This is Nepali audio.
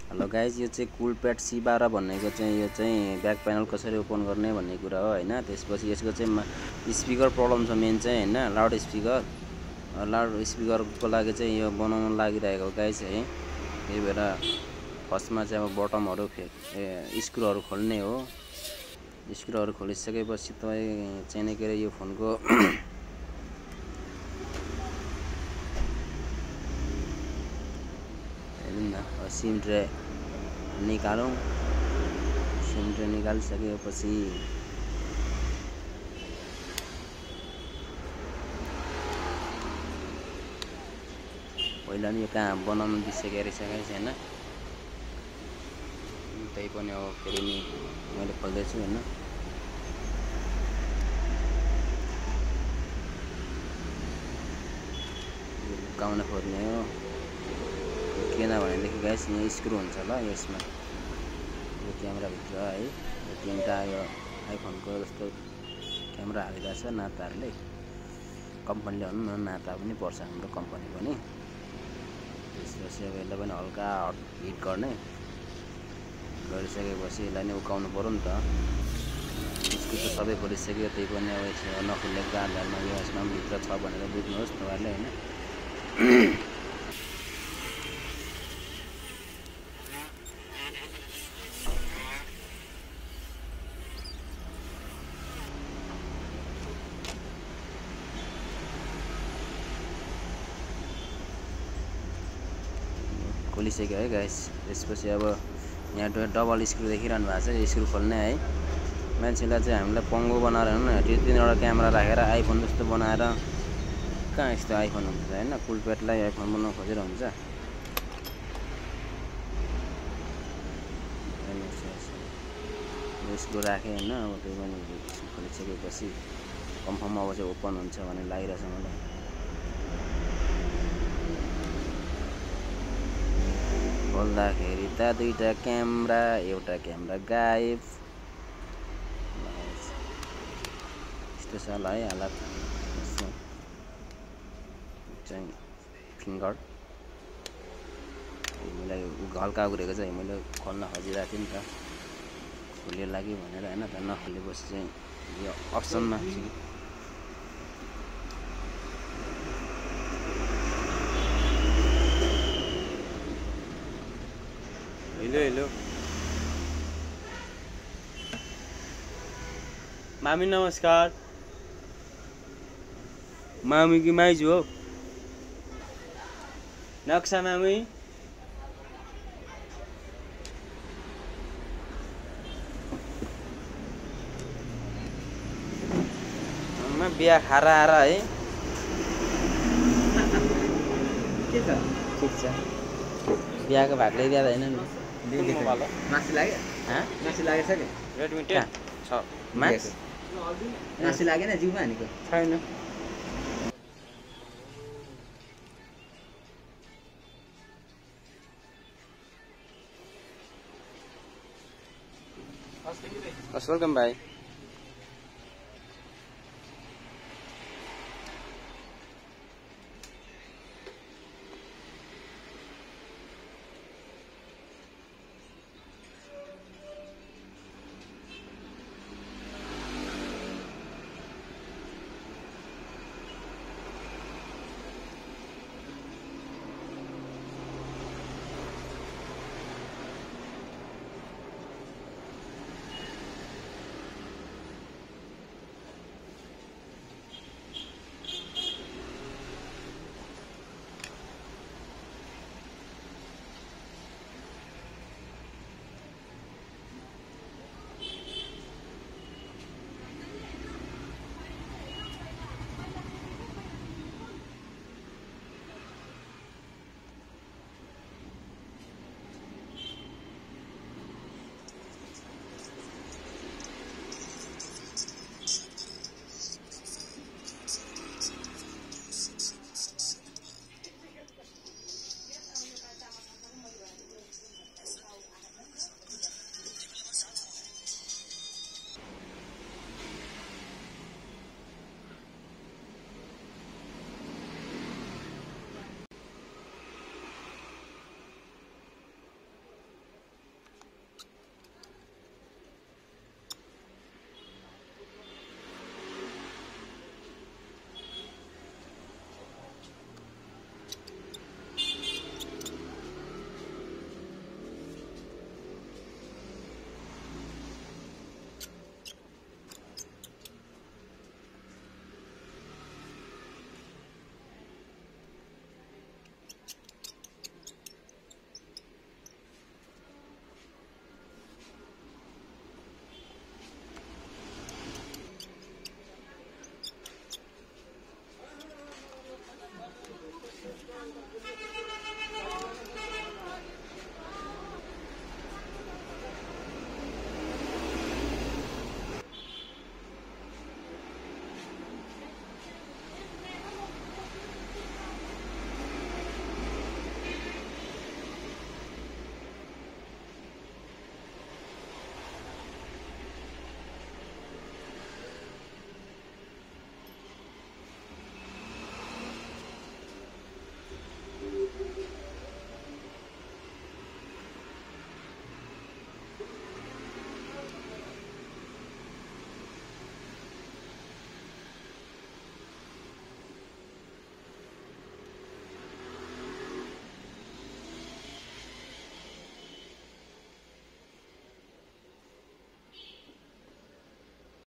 हेलो गाइज, यो चाहिँ कुलप्याड C12 भन्नेको चाहिँ यो चाहिँ ब्याक प्यानल कसरी ओपन गर्ने भन्ने कुरा हो हैन। त्यसपछि यसको चाहिँ स्पिकर प्रब्लम छ मेन चाहिँ हैन, लाउड स्पिकरको लागि चाहिँ यो बनाउन लागिरहेको गाइज है। त्यही भएर फर्स्टमा चाहिँ अब बटमहरु स्क्रुहरु खोल्ने हो। स्क्रुहरु खोलिसकेपछि तपाईं चाहिँ के यो फोनको सिम ट्रे निकालौं। सिम ट्रे निकालिसकेपछि पहिला नि यो कहाँ बनाउन बिर्सेको रहेछ गाइस हैन। त्यही पनि अब फेरि नि मैले खोल्दैछु हैन। लुकाउन खोज्ने हो किन भनेदेखि गाइस यहाँ स्क्रु हुन्छ ल यसमा, यो क्यामेरा भित्र है। यो तीनटा यो आइफोनको जस्तो क्यामेरा हालिरहेछ नाताहरुले, कम्पनीले भन्नु न नाता पनि पर्छ हाम्रो कम्पनी पनि। त्यसपछि अब यसलाई पनि हल्का हिट गर्ने, गरिसकेपछि यसलाई नि उकाउनु पर्यो नि त। स्क्रु त सबै खोलिसक्यो, त्यही पनि अब नखुलेको आधारमा यो यसमा भित्र छ भनेर बुझ्नुहोस् तपाईहरुले हैन। खोलिसक्यो है गाइस। त्यसपछि अब यहाँ डबल स्क्रु देखिरहनु भएको छ, यो स्क्रु खोल्ने है। मान्छेलाई चाहिँ हामीलाई पंगो बनाएर हैन, त्यो तीनवटा क्यामेरा राखेर आइफोन जस्तो बनाएर कहाँ यस्तो आइफोन हुन्छ हैन। कुलप्याडलाई आइफोन बनाउन खोजेर हुन्छ। स्क्रु राखे हैन। अब त्यो पनि खोलिसकेपछि कन्फर्म अब चाहिँ ओपन हुन्छ भन्ने लागिरहेछ मलाई। खोल्दाखेरि त दुईटा क्यामेरा, एउटा क्यामेरा गायब। यस्तो छ ल है हालत। चाहिँ फिङ्गर मैले हल्का उरेको चाहिँ मैले खोल्न खोजिरहेको थिएँ नि त, खोल्यो लाग्यो भनेर हैन। त नखोलेपछि चाहिँ यो अप्सनमा हेलो मामी नमस्कार। मामी की माइजू हो नक्सा मामी। बिहा खाएर आएर है के छ? ठिक छ। बिहाको भाग ल्याइदिया हैन नि? मासु लाग्यो? मासु लागेछ के? रेडमी 10 छ। मासु लागेन जिउमा हानेको? छैन। वेलकम भाइ।